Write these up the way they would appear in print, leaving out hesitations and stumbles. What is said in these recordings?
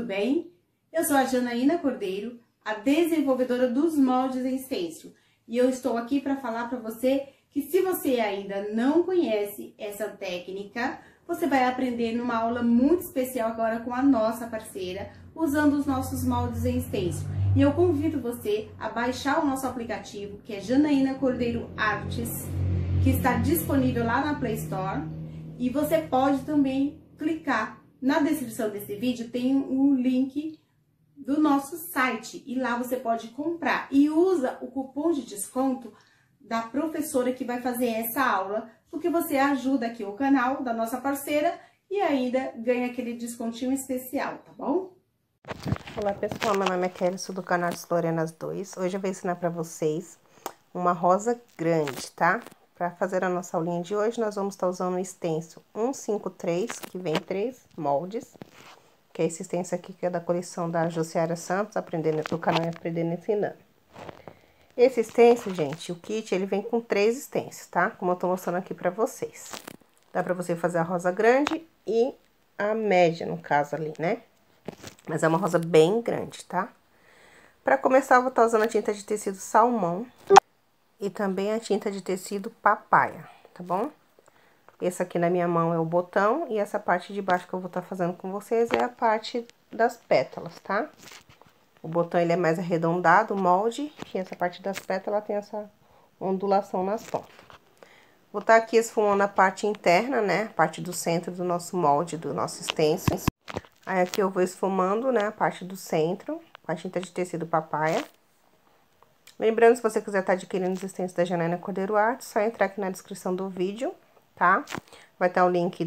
tudo bem? Eu sou a Janaína Cordeiro, a desenvolvedora dos moldes em stencil. E eu estou aqui para falar para você que se você ainda não conhece essa técnica, você vai aprender numa aula muito especial agora com a nossa parceira, usando os nossos moldes em stencil. E eu convido você a baixar o nosso aplicativo, que é Janaína Cordeiro Artes, que está disponível lá na Play Store. E você pode também clicar na descrição desse vídeo, tem um link do nosso site e lá você pode comprar e usa o cupom de desconto da professora que vai fazer essa aula, porque você ajuda aqui o canal da nossa parceira e ainda ganha aquele descontinho especial, tá bom? Olá pessoal, meu nome é Kelly, sou do canal Florenas 2. Hoje eu vou ensinar para vocês uma rosa grande, tá? Para fazer a nossa aulinha de hoje, nós vamos estar usando o stencil 153, que vem 3 moldes. Que é esse stencil aqui, que é da coleção da Josiara Santos, do canal Aprendendo Ensinando. Esse stencil, gente, o kit, ele vem com 3 stencils, tá? Como eu tô mostrando aqui pra vocês. Dá pra você fazer a rosa grande e a média, no caso ali, né? Mas é uma rosa bem grande, tá? Pra começar, eu vou estar usando a tinta de tecido salmão e também a tinta de tecido papaya, tá bom? Esse aqui na minha mão é o botão e essa parte de baixo que eu vou estar fazendo com vocês é a parte das pétalas, tá? O botão ele é mais arredondado, o molde, e essa parte das pétalas tem essa ondulação nas pontas. Vou estar aqui esfumando a parte interna, né? A parte do centro do nosso molde, do nosso stencil. Aí aqui eu vou esfumando, né? A parte do centro, com a tinta de tecido papaya. Lembrando, se você quiser estar adquirindo os stencils da Janaína Cordeiro Artes, só entrar aqui na descrição do vídeo, tá? Vai estar o link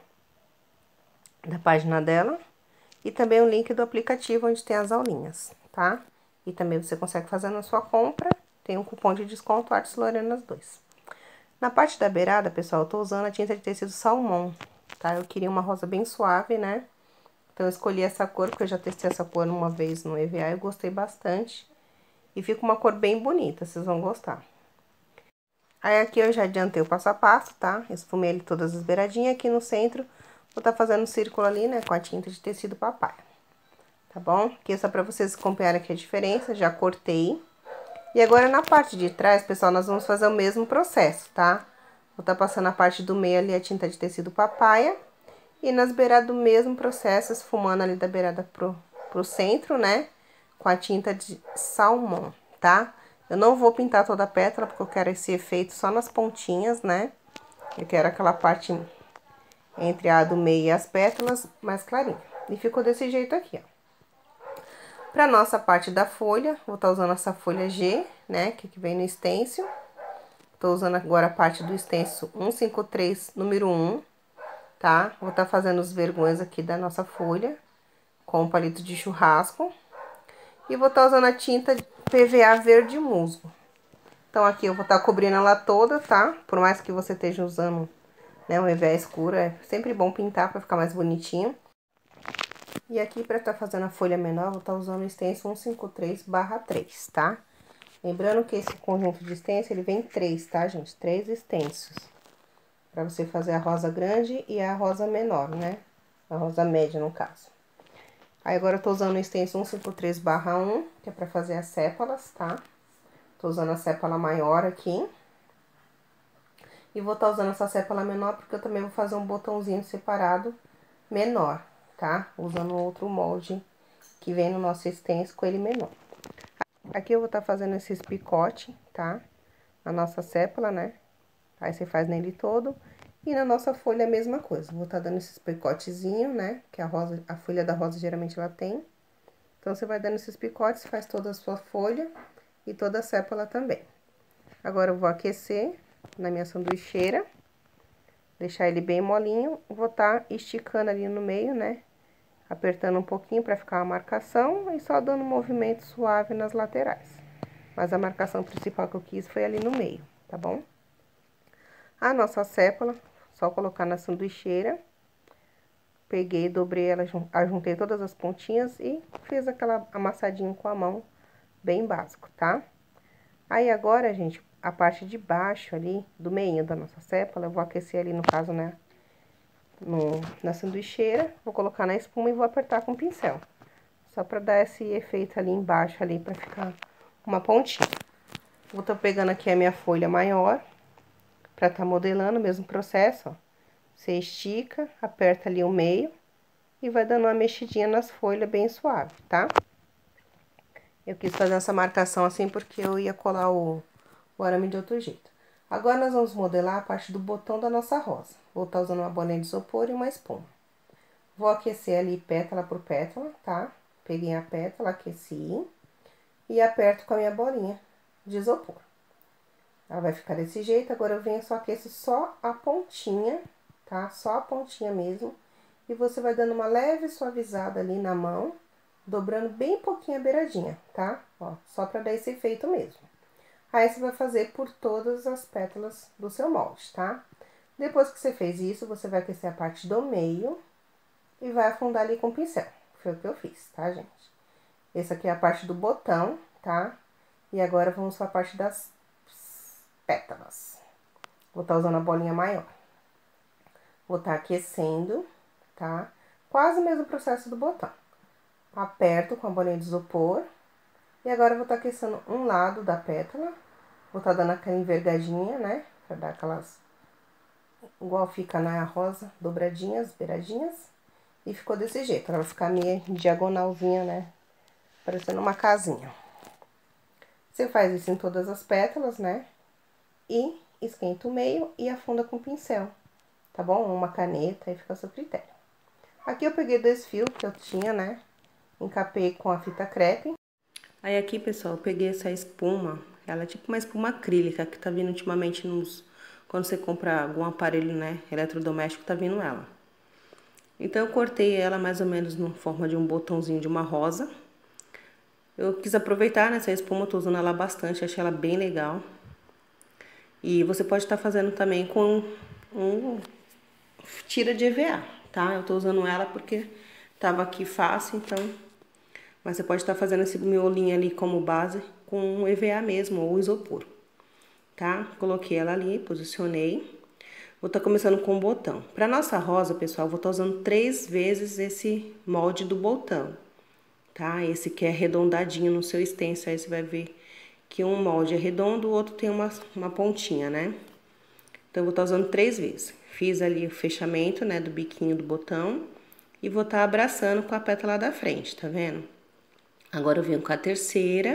da página dela e também o link do aplicativo onde tem as aulinhas, tá? E também você consegue fazer na sua compra, tem um cupom de desconto Artes Florenas 2. Na parte da beirada, pessoal, eu tô usando a tinta de tecido salmão, tá? Eu queria uma rosa bem suave, né? Então eu escolhi essa cor, porque eu já testei essa cor uma vez no EVA e eu gostei bastante. E fica uma cor bem bonita, vocês vão gostar. Aí aqui eu já adiantei o passo a passo, tá? Esfumei ele todas as beiradinhas. Aqui no centro, vou estar fazendo um círculo ali, né? Com a tinta de tecido papaya. Tá bom? Aqui é só pra vocês acompanharem aqui a diferença. Já cortei. E agora na parte de trás, pessoal, nós vamos fazer o mesmo processo, tá? Vou estar passando a parte do meio ali a tinta de tecido papaya. E nas beiradas do mesmo processo, esfumando ali da beirada pro centro, né? Com a tinta de salmão, tá? Eu não vou pintar toda a pétala, porque eu quero esse efeito só nas pontinhas, né? Eu quero aquela parte entre a do meio e as pétalas mais clarinha. E ficou desse jeito aqui, ó. Pra nossa parte da folha, vou estar usando essa folha G, né? Que vem no stencil. Tô usando agora a parte do stencil 153, número 1, tá? Vou estar fazendo os vergões aqui da nossa folha com o palito de churrasco. E vou estar usando a tinta PVA verde musgo. Então, aqui eu vou estar cobrindo ela toda, tá? Por mais que você esteja usando, né, um EVA escuro, é sempre bom pintar pra ficar mais bonitinho. E aqui, pra estar fazendo a folha menor, eu vou estar usando o stencil 153/3, tá? Lembrando que esse conjunto de stencil, ele vem 3, tá, gente? 3 stencils. Pra você fazer a rosa grande e a rosa menor, né? A rosa média, no caso. Aí, agora eu tô usando o stencil 153/1, que é pra fazer as sépalas, tá? Tô usando a sépala maior aqui. E vou estar usando essa sépala menor porque eu também vou fazer um botãozinho separado menor, tá? Usando outro molde que vem no nosso stencil com ele menor. Aqui eu vou estar fazendo esses picote, tá? Na nossa sépala, né? Aí você faz nele todo. E na nossa folha a mesma coisa. Vou estar dando esses picotezinhos, né? Que a folha da rosa geralmente ela tem. Então, você vai dando esses picotes, faz toda a sua folha e toda a sépala também. Agora, eu vou aquecer na minha sanduicheira, deixar ele bem molinho. Vou estar esticando ali no meio, né? Apertando um pouquinho pra ficar uma marcação e só dando um movimento suave nas laterais. Mas a marcação principal que eu quis foi ali no meio, tá bom? A nossa sépala, só colocar na sanduicheira. Peguei, dobrei ela, ajuntei todas as pontinhas e fiz aquela amassadinha com a mão, bem básico, tá? Aí agora, gente, a parte de baixo ali, do meio da nossa sépala, eu vou aquecer ali, no caso, né, na sanduicheira. Vou colocar na espuma e vou apertar com o pincel. Só pra dar esse efeito ali embaixo, ali, pra ficar uma pontinha. Vou tá pegando aqui a minha folha maior, pra tá modelando o mesmo processo, ó. Você estica, aperta ali o meio e vai dando uma mexidinha nas folhas bem suave, tá? Eu quis fazer essa marcação assim porque eu ia colar o arame de outro jeito. Agora nós vamos modelar a parte do botão da nossa rosa. Vou estar usando uma bolinha de isopor e uma espuma. Vou aquecer ali pétala por pétala, tá? Peguei a pétala, aqueci e aperto com a minha bolinha de isopor. Ela vai ficar desse jeito. Agora eu venho só aqueço só a pontinha, tá? Só a pontinha mesmo. E você vai dando uma leve suavizada ali na mão, dobrando bem pouquinho a beiradinha, tá? Ó, só pra dar esse efeito mesmo. Aí, você vai fazer por todas as pétalas do seu molde, tá? Depois que você fez isso, você vai aquecer a parte do meio e vai afundar ali com o pincel. Foi o que eu fiz, tá, gente? Essa aqui é a parte do botão, tá? E agora, vamos pra parte das pétalas. Vou estar usando a bolinha maior. Vou estar aquecendo, tá? Quase o mesmo processo do botão. Aperto com a bolinha de isopor. E agora, eu vou estar aquecendo um lado da pétala. Vou estar dando aquela envergadinha, né? Pra dar aquelas... Igual fica na rosa, dobradinhas, beiradinhas. E ficou desse jeito. Ela vai ficar meio diagonalzinha, né? Parecendo uma casinha. Você faz isso em todas as pétalas, né? E esquenta o meio e afunda com o pincel. Tá bom? Uma caneta, aí fica a seu critério. Aqui eu peguei 2 fios que eu tinha, né? Encapei com a fita crepe. Aí aqui, pessoal, eu peguei essa espuma, ela é tipo uma espuma acrílica que tá vindo ultimamente quando você compra algum aparelho, né, eletrodoméstico, tá vindo ela. Então, eu cortei ela mais ou menos na forma de um botãozinho de uma rosa. Eu quis aproveitar, né, essa espuma, eu tô usando ela bastante, achei ela bem legal. E você pode estar fazendo também com tira de EVA, tá? Eu tô usando ela porque tava aqui fácil, então... Mas você pode estar fazendo esse miolinho ali como base com EVA mesmo, ou isopor, tá? Coloquei ela ali, posicionei. Vou estar começando com o botão. Para nossa rosa, pessoal, vou estar usando 3 vezes esse molde do botão, tá? Esse que é arredondadinho no seu stencil, aí você vai ver que um molde é redondo, o outro tem uma pontinha, né? Então, eu vou estar usando 3 vezes. Fiz ali o fechamento, né, do biquinho do botão e vou estar abraçando com a pétala da frente, tá vendo? Agora, eu venho com a terceira,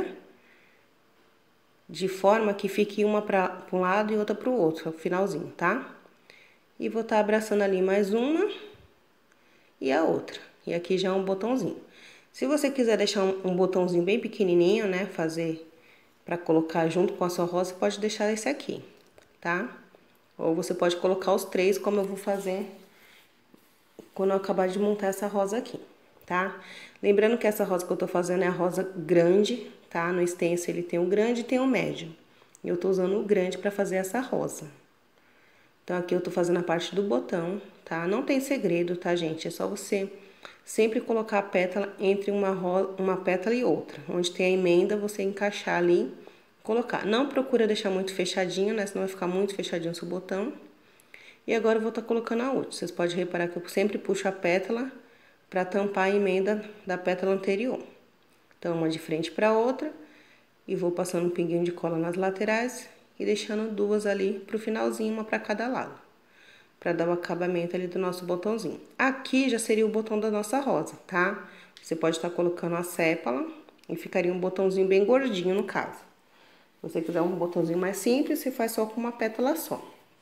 de forma que fique uma para um lado e outra para o outro, no finalzinho, tá? E vou estar abraçando ali mais uma e a outra. E aqui já é um botãozinho. Se você quiser deixar um botãozinho bem pequenininho, né, fazer para colocar junto com a sua rosa, você pode deixar esse aqui, tá? Ou você pode colocar os 3, como eu vou fazer quando eu acabar de montar essa rosa aqui, tá? Lembrando que essa rosa que eu tô fazendo é a rosa grande, tá? No stencil ele tem o grande e tem o médio. E eu tô usando o grande pra fazer essa rosa. Então, aqui eu tô fazendo a parte do botão, tá? Não tem segredo, tá, gente? É só você sempre colocar a pétala entre uma pétala e outra. Onde tem a emenda, você encaixar ali, colocar. Não procura deixar muito fechadinho, né? Senão vai ficar muito fechadinho o seu botão. E agora eu vou estar colocando a outra. Vocês podem reparar que eu sempre puxo a pétala para tampar a emenda da pétala anterior. Então, uma de frente para outra. E vou passando um pinguinho de cola nas laterais e deixando 2 ali pro finalzinho, uma para cada lado. Para dar o acabamento ali do nosso botãozinho. Aqui já seria o botão da nossa rosa, tá? Você pode estar colocando a sépala e ficaria um botãozinho bem gordinho no caso. Se você quiser um botãozinho mais simples, você faz só com uma pétala só.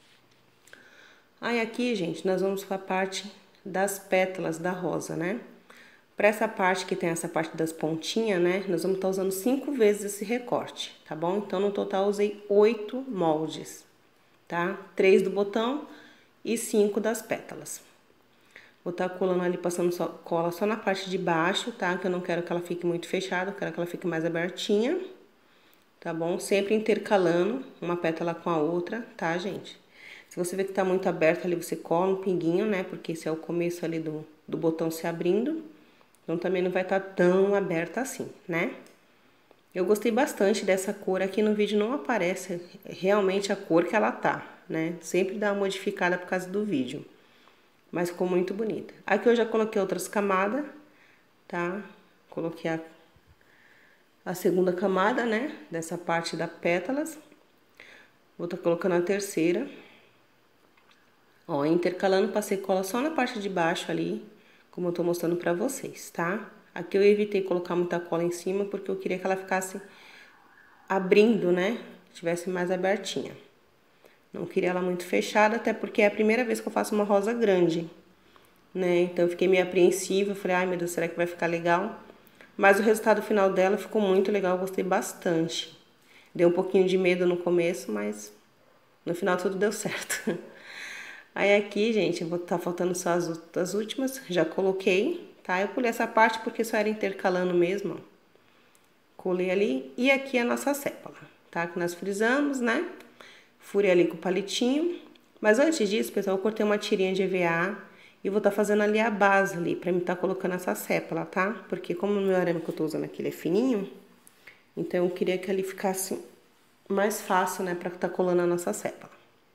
Aí aqui, gente, nós vamos para a parte das pétalas da rosa, né? Para essa parte que tem essa parte das pontinhas, né? Nós vamos estar usando 5 vezes esse recorte, tá bom? Então, no total, eu usei 8 moldes, tá? 3 do botão e 5 das pétalas. Vou estar colando ali, passando cola só na parte de baixo, tá? Que eu não quero que ela fique muito fechada, eu quero que ela fique mais abertinha, tá bom? Sempre intercalando uma pétala com a outra, tá, gente? Se você vê que tá muito aberto ali, você cola um pinguinho, né? Porque esse é o começo ali do botão se abrindo. Então, também não vai estar tão aberta assim, né? Eu gostei bastante dessa cor. Aqui no vídeo não aparece realmente a cor que ela tá, né? Sempre dá uma modificada por causa do vídeo. Mas ficou muito bonita. Aqui eu já coloquei outras camadas, tá? Coloquei a segunda camada, né, dessa parte da pétalas. Vou tá colocando a terceira. Ó, intercalando, passei cola só na parte de baixo ali, como eu tô mostrando pra vocês, tá? Aqui eu evitei colocar muita cola em cima, porque eu queria que ela ficasse abrindo, né? Tivesse mais abertinha. Não queria ela muito fechada, até porque é a primeira vez que eu faço uma rosa grande, né? Então eu fiquei meio apreensiva, falei, ai meu Deus, será que vai ficar legal? Mas o resultado final dela ficou muito legal, eu gostei bastante. Deu um pouquinho de medo no começo, mas no final tudo deu certo. Aí aqui, gente, eu vou estar faltando só as últimas, já coloquei, tá? Eu pulei essa parte porque só era intercalando mesmo, ó. Colei ali, e aqui a nossa sépola, tá? Que nós frisamos, né? Furei ali com o palitinho. Mas antes disso, pessoal, eu cortei uma tirinha de EVA e vou estar fazendo ali a base ali, pra mim estar colocando essa sépola, tá? Porque como o meu arame que eu tô usando aqui, ele é fininho, então eu queria que ele ficasse mais fácil, né, pra estar colando a nossa sépola.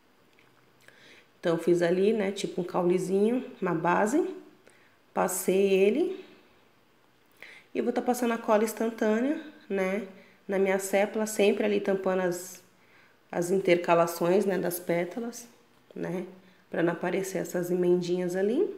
Então, eu fiz ali, né, tipo um caulezinho, uma base, passei ele e vou estar passando a cola instantânea, né, na minha sépola, sempre ali tampando as intercalações, né, das pétalas, né, pra não aparecer essas emendinhas ali.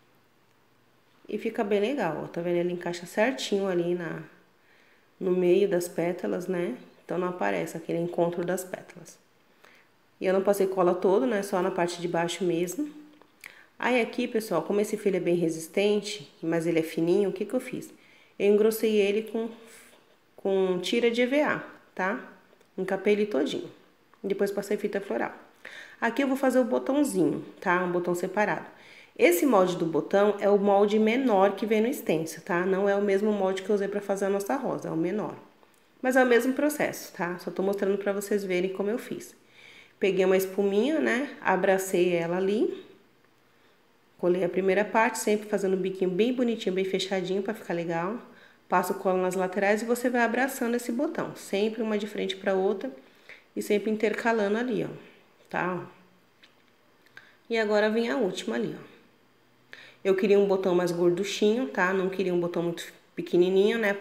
E fica bem legal, ó, tá vendo? Ele encaixa certinho ali no meio das pétalas, né, então não aparece aquele encontro das pétalas. E eu não passei cola todo, né? Só na parte de baixo mesmo. Aí aqui, pessoal, como esse fio é bem resistente, mas ele é fininho, o que que eu fiz? Eu engrossei ele com tira de EVA, tá? Encapei ele todinho. Depois passei fita floral. Aqui eu vou fazer o botãozinho, tá? Um botão separado. Esse molde do botão é o molde menor que vem no stencil, tá? Não é o mesmo molde que eu usei pra fazer a nossa rosa, é o menor. Mas é o mesmo processo, tá? Só tô mostrando pra vocês verem como eu fiz. Peguei uma espuminha, né? Abracei ela ali. Colei a primeira parte, sempre fazendo um biquinho bem bonitinho, bem fechadinho pra ficar legal. Passo cola nas laterais e você vai abraçando esse botão. Sempre uma de frente pra outra e sempre intercalando ali, ó. Tá? E agora vem a última ali, ó. Eu queria um botão mais gorduchinho, tá? Não queria um botão muito pequenininho, né?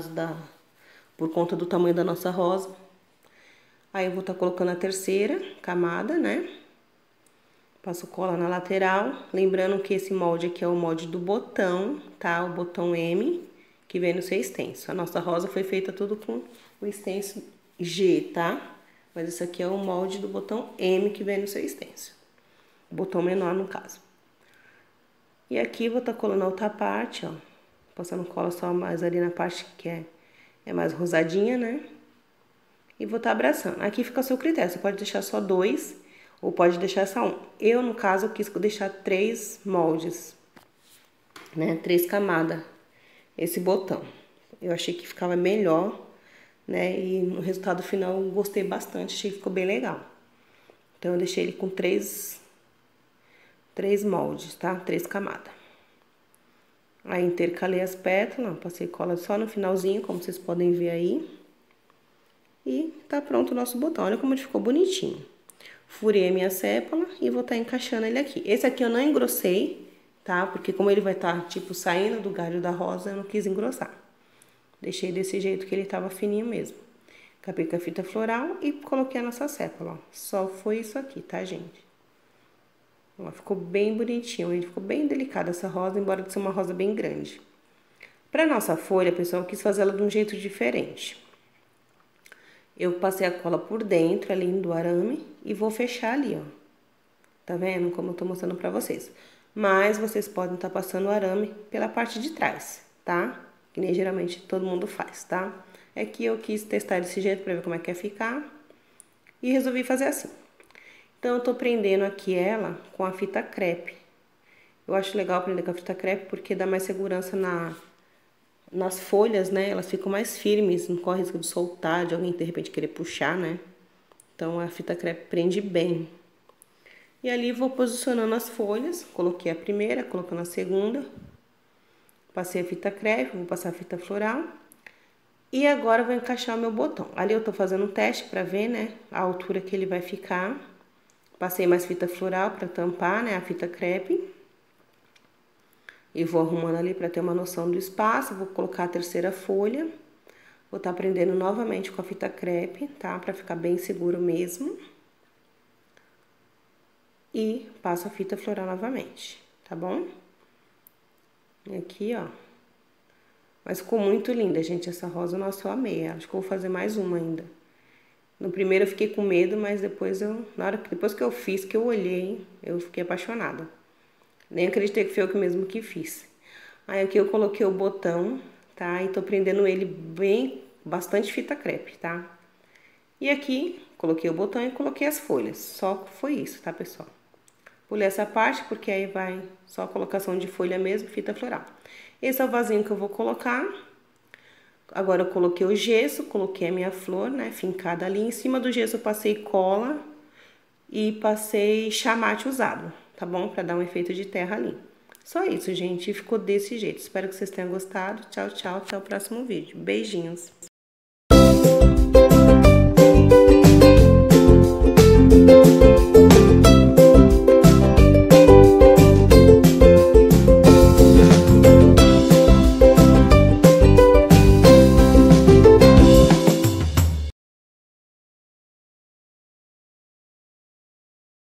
Por conta do tamanho da nossa rosa. Aí eu vou estar colocando a terceira camada, né? Passo cola na lateral. Lembrando que esse molde aqui é o molde do botão, tá? O botão M, que vem no seu stencil. A nossa rosa foi feita tudo com o stencil G, tá? Mas isso aqui é o molde do botão M, que vem no seu stencil. O botão menor, no caso. E aqui vou estar colando a outra parte, ó. Passando cola só mais ali na parte que é mais rosadinha, né? E vou estar abraçando. Aqui fica a seu critério, você pode deixar só 2 ou pode deixar só 1. Eu, no caso, quis deixar 3 moldes, né? 3 camadas, esse botão. Eu achei que ficava melhor, né? E no resultado final eu gostei bastante, achei que ficou bem legal. Então eu deixei ele com 3 moldes, tá? 3 camadas. Aí intercalei as pétalas, passei cola só no finalzinho, como vocês podem ver aí. E tá pronto o nosso botão, olha como ele ficou bonitinho. Furei a minha sépola e vou estar encaixando ele aqui. Esse aqui eu não engrossei, tá? Porque como ele vai estar, tipo, saindo do galho da rosa, eu não quis engrossar. Deixei desse jeito que ele tava fininho mesmo. Acabei com a fita floral e coloquei a nossa sépola, ó. Só foi isso aqui, tá, gente? Ó, ficou bem bonitinho, ele ficou bem delicada essa rosa, embora de ser uma rosa bem grande. Pra nossa folha, pessoal, eu quis fazer ela de um jeito diferente. Eu passei a cola por dentro ali do arame e vou fechar ali, ó. Tá vendo? Como eu tô mostrando pra vocês. Mas vocês podem estar passando o arame pela parte de trás, tá? Que nem geralmente todo mundo faz, tá? É que eu quis testar desse jeito pra ver como é que ia ficar. E resolvi fazer assim. Então, eu tô prendendo aqui ela com a fita crepe. Eu acho legal prender com a fita crepe porque dá mais segurança nas folhas, né? Elas ficam mais firmes, não corre risco de soltar, de alguém de repente querer puxar, né? Então a fita crepe prende bem. E ali vou posicionando as folhas, coloquei a primeira, colocando a segunda. Passei a fita crepe, vou passar a fita floral. E agora eu vou encaixar o meu botão. Ali eu tô fazendo um teste pra ver, né, a altura que ele vai ficar. Passei mais fita floral pra tampar, né, a fita crepe. E vou arrumando ali para ter uma noção do espaço. Vou colocar a terceira folha. Vou estar prendendo novamente com a fita crepe, tá? Para ficar bem seguro mesmo. E passo a fita floral novamente, tá bom? E aqui, ó. Mas ficou muito linda, gente, essa rosa. Nossa, eu amei. Acho que eu vou fazer mais uma ainda. No primeiro eu fiquei com medo, mas depois depois que eu fiz, que eu olhei, eu fiquei apaixonada. Nem acreditei que foi eu mesmo que fiz. Aí aqui eu coloquei o botão, tá? E tô prendendo ele bastante fita crepe, tá? E aqui coloquei o botão e coloquei as folhas. Só foi isso, tá, pessoal? Pulei essa parte porque aí vai só a colocação de folha mesmo, fita floral. Esse é o vasinho que eu vou colocar. Agora eu coloquei o gesso, coloquei a minha flor, né, fincada ali. Em cima do gesso eu passei cola e passei chamate usado, tá bom? Pra dar um efeito de terra ali. Só isso, gente, ficou desse jeito. Espero que vocês tenham gostado. Tchau, tchau, até o próximo vídeo. Beijinhos!